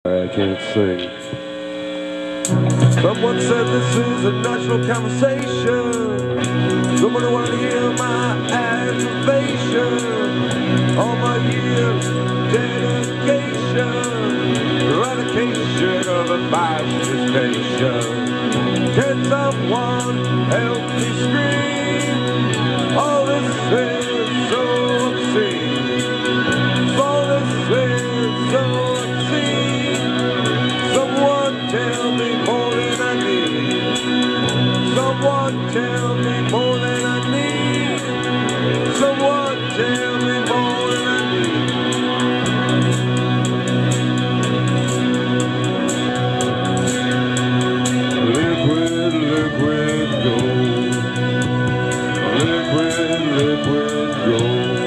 I can't sing. Someone said this is a natural conversation. Someone want to hear my aggravation. All my years, dedication, eradication of a fascist nation. Can someone help me scream? All this is so obscene. All this is so obscene. Someone tell me more than I need. Someone tell me more than I need. Someone tell me more than I need. Liquid, liquid gold. Liquid, liquid gold.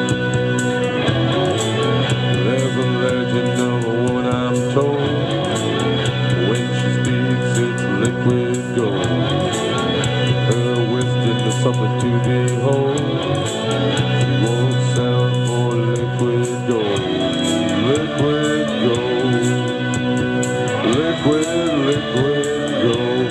There's a legend of a woman, I'm told. When she speaks, it's liquid gold. Her wisdom is something to behold. She won't sell for liquid gold. Liquid gold. Liquid, liquid gold.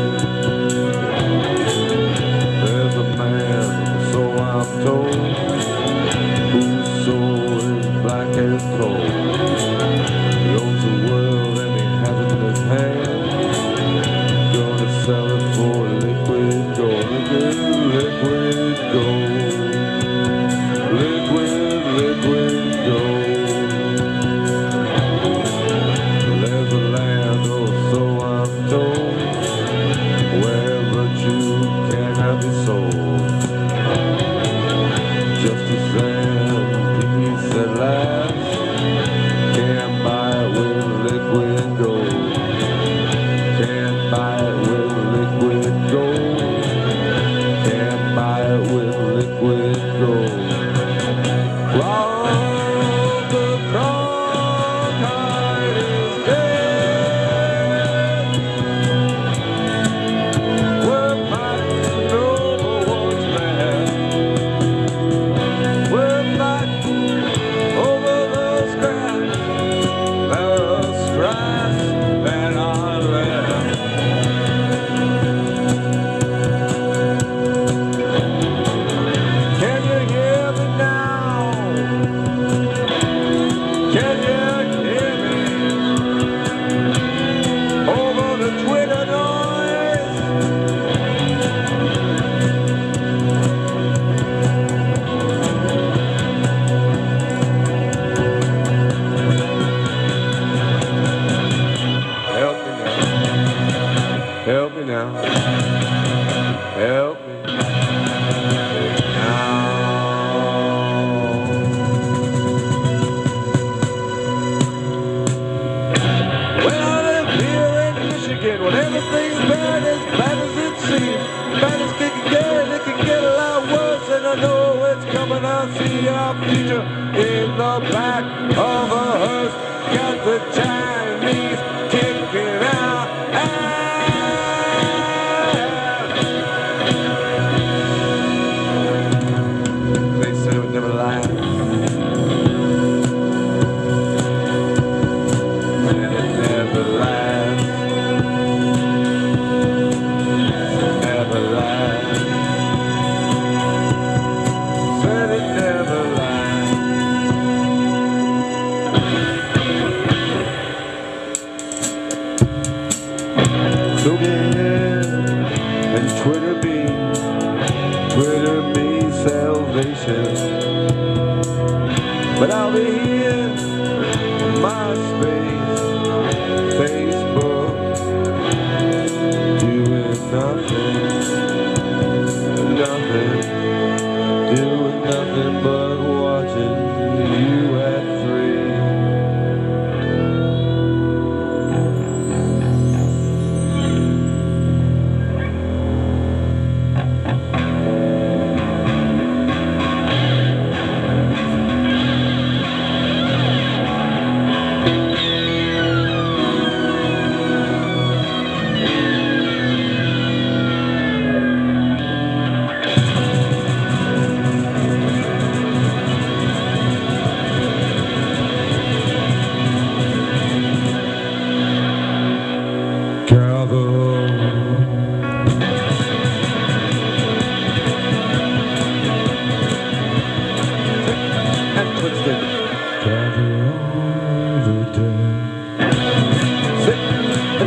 There's a man, so I'm told, whose soul is black as coal. He owns the world and he has it in his hand. Gonna sell it for liquid gold. Liquid gold. Liquid, liquid gold. There's a land, oh so I'm told, where virtue cannot be sold. Justice and peace at last. Can't buy it with liquid gold. Can't buy it with liquid gold. Can't buy it with liquid gold. Well, the Cronkite is dead. We're fighting over what's left. We're fighting over the scraps that are left. Can you hear me now? Can you hear me? Over the Twitter noise. Help me now. Help me now. Help me now. Well, I live here in Michigan, when everything's bad as it seems. Bad as it can get a lot worse, and I know it's coming. I see our future in the back of a hearse. Got the Chinese kicking out ass. They said it would never last. Said it never lasts. Never lasts. Said it never lasts. So get and Twitter me salvation. But I'll be here on MySpace, Facebook, doing nothing, doing nothing but watching you at 3.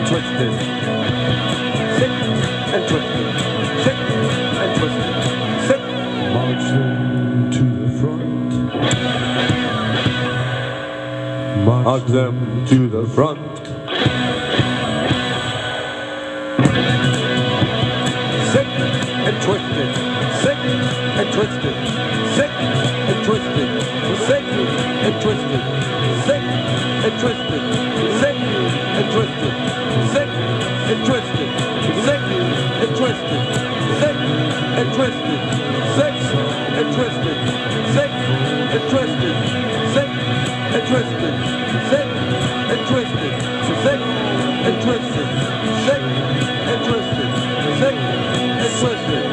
twisted. Sick and twisted. Sick and twisted. Sick. March them to the front. March them to the front. Sick and twisted. Sick and twisted. Sick and twisted. Sick and twisted. Sick and twisted. Sick and twisted. Sick and twisted. Sick and twisted. Sick and twisted. Sick and twisted. Sick and twisted. Sick and twisted. Sick and twisted. Sick and twisted. Sick and twisted. Sick and twisted.